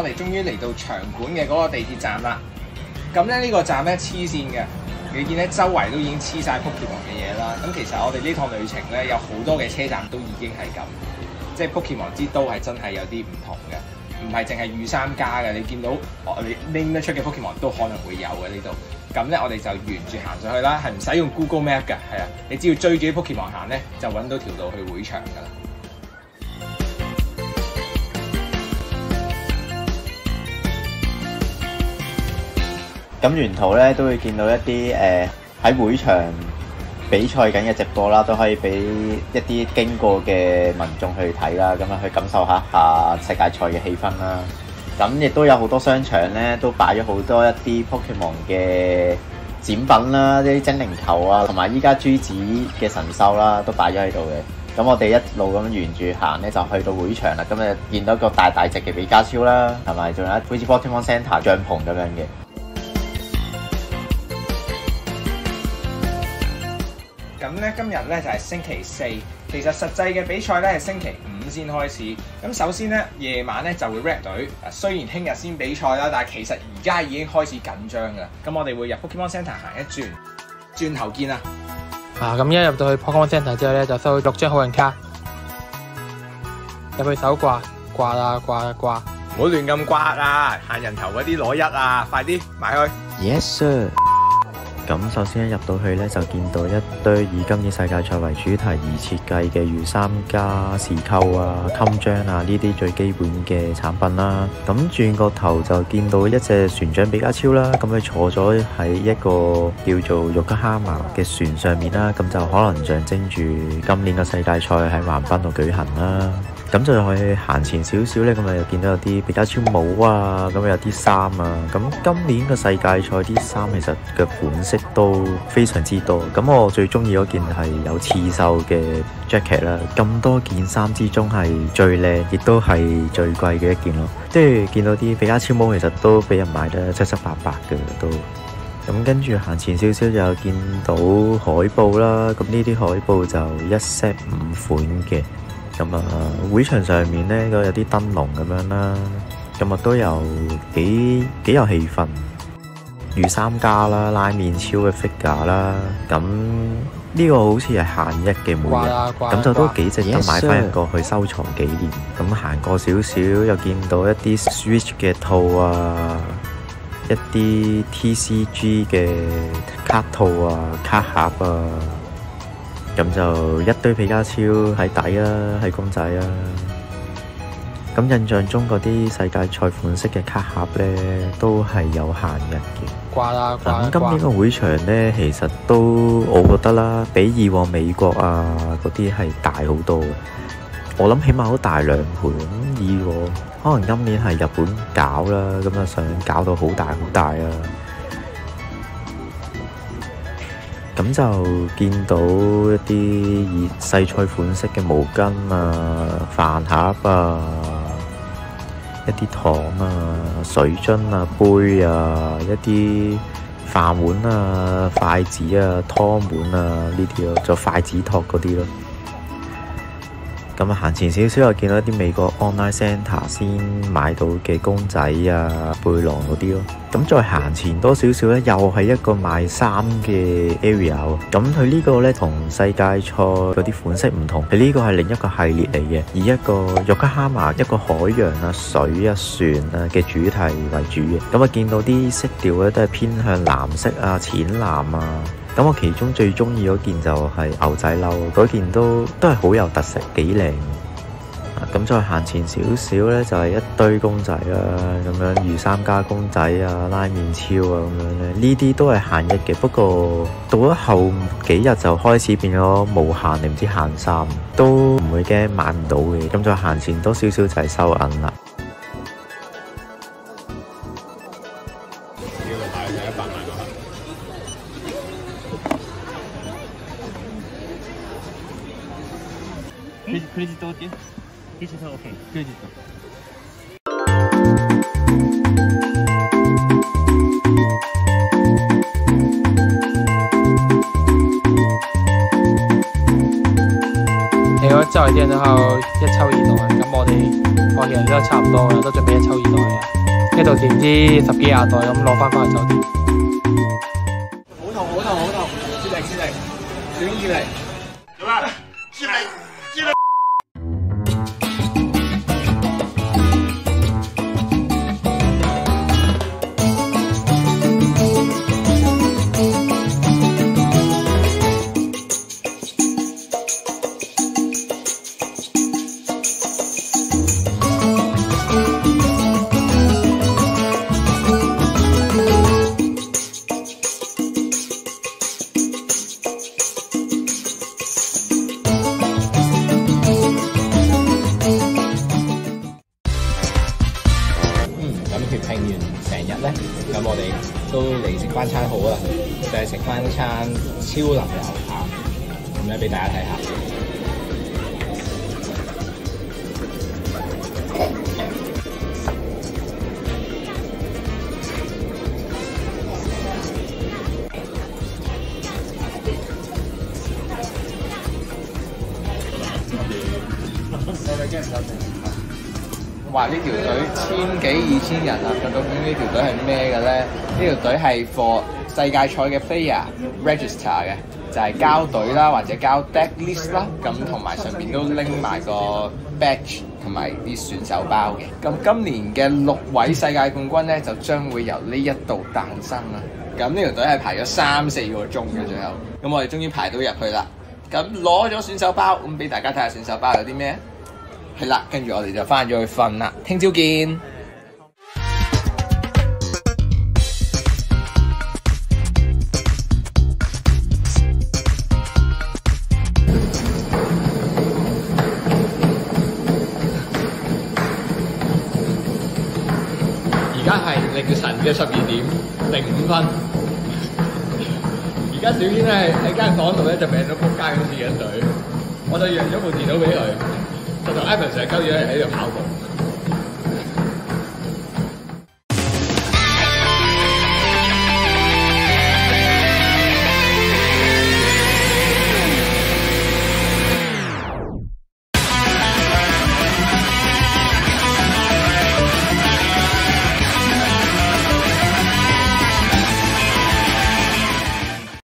我哋終於嚟到場館嘅嗰個地鐵站啦。咁咧呢個站咧黐線嘅，你見咧周圍都已經黐晒 Pokemon 嘅嘢啦。咁其實我哋呢趟旅程咧有好多嘅車站都已經係咁，即係 Pokemon 之都係真係有啲唔同嘅，唔係淨係御三家嘅。你見到你拎得出嘅 Pokemon 都可能會有嘅呢度。咁咧我哋就沿住行上去啦，係唔使用 Google Map 嘅，係啊，你只要追住啲 Pokemon 行咧，就揾到條路去會場㗎啦。 咁沿途咧都會見到一啲喺會場比賽緊嘅直播啦，都可以俾一啲經過嘅民眾去睇啦，咁啊去感受下世界賽嘅氣氛啦。咁亦都有好多商場咧，都擺咗好多一啲 Pokemon 嘅展品啦，啲精靈球啊，同埋依家珠子嘅神獸啦，都擺咗喺度嘅。咁我哋一路咁沿住行咧，就去到會場啦。咁啊見到個大隻嘅比加超啦，同埋仲有好似 Pokemon Center 帳篷咁樣嘅。 咁咧今日咧就係星期四，其實實際嘅比賽咧係星期五先開始。咁首先咧夜晚咧就會 rap 隊，雖然聽日先比賽啦，但係其實而家已經開始緊張㗎。咁我哋會入 Pokemon Center 行一轉，轉頭見啊！ 咁一入到去 Pokemon Center 之後咧，就收到6張好人卡，入去手掛啦，掛啦掛。 唔好亂咁掛啊！限人頭嗰啲攞1啊，快啲埋去。 Yes sir。咁首先一入到去咧，就見到一堆以今年世界賽為主題而設計嘅御三家匙扣啊、襟章啊呢啲最基本嘅產品啦。咁轉個頭就見到一隻船長比加超啦，咁佢坐咗喺一個叫做玉吉哈麻嘅船上面啦，咁就可能象徵住今年嘅世界賽喺橫濱度舉行啦。咁就去行前少少咧，咁啊又見到有啲比加超帽啊，咁有啲衫啊。咁今年嘅世界賽啲衫其實嘅款式都非常之多。咁我最中意嗰件係有刺繡嘅 jacket 啦。咁多件衫之中係最靚，亦都係最貴嘅一件咯。即係見到啲比加超帽其實都俾人買得七七八八嘅都。咁跟住行前少少就見到海報啦。咁呢啲海報就一 set 5款嘅。咁啊，會場上面咧都有啲燈籠咁樣啦，咁啊都有幾有氣氛。御三家啦，拉麵超嘅 figure 啦，咁呢個好似係限一嘅每日，咁就都幾值得買翻一個去收藏紀念。咁行過少少又見到一啲 Switch 嘅套啊，一啲 TCG 嘅卡套啊、卡盒啊。咁就一堆比加超喺底啦，喺公仔啦。咁印象中嗰啲世界賽款式嘅卡盒咧，都係有限日嘅。 掛啦掛啦。 咁今年個會場咧，其實都我覺得啦，比以往美國啊嗰啲係大好多嘅。我諗起碼都大2倍。咁以往可能今年係日本搞啦，咁啊想搞到好大啦。咁就見到一啲以世賽款式嘅毛巾啊、飯盒啊、一啲糖啊、水樽啊、杯啊、一啲飯碗啊、筷子啊、湯碗啊呢啲咯，就筷子托嗰啲咯。咁啊行前少少又見到一啲美國 online center 先買到嘅公仔啊、背囊嗰啲咯。咁再行前多少少咧，又係一個賣衫嘅 area 喎。咁佢呢個咧同世界賽嗰啲款式唔同，佢呢個係另一個系列嚟嘅，以一個玉吉哈麻、一個海洋啊、水啊、船啊嘅主題為主嘅。咁啊見到啲色調咧都係偏向藍色啊、淺藍啊。咁我其中最中意嗰件就係牛仔褸，嗰件都係好有特色，幾靚。咁再行前少少咧，就係一堆公仔啦，咁樣御三家公仔啊、拉麵超啊咁樣咧，呢啲都係限一嘅。不過到咗後幾日就開始變咗無限定唔知限3，都唔會驚買唔到嘅。咁再行前多少少就係收銀啦。 クレジット OK？ T シャツ OK？ クレジット。 你嗰周圍啲人都喺度一抽二袋，咁我其實都差唔多啦，都準備一抽二袋嘅，呢度唔知10幾20袋咁攞翻去酒店。 好痛！接力，小英接力， 有啦，接力。 咁血拼完成日咧，咁我哋都嚟食翻餐好啦，就係食翻餐超淋油扒，咁咧俾大家睇下。話呢條隊1000幾2000人啊，究竟呢條隊係咩嘅咧？呢條隊係 for 世界賽嘅 player register 嘅，就係交隊啦，或者交 deck list 啦，咁同埋上邊都拎埋個 badge 同埋啲選手包嘅。咁今年嘅6位世界冠軍咧，就將會由呢一度誕生啦。咁呢條隊係排咗3-4個鐘嘅最後，咁我哋終於排到入去啦。咁攞咗選手包，咁俾大家睇下選手包有啲咩？係啦，跟住我哋就翻咗去瞓啦，聽朝見。而家係凌晨嘅12:05。而家小軒咧喺間房度咧就病到仆街咁試緊隊，我就讓咗部電腦俾佢。就同 Ivan 成日鳩嘢喺度跑步。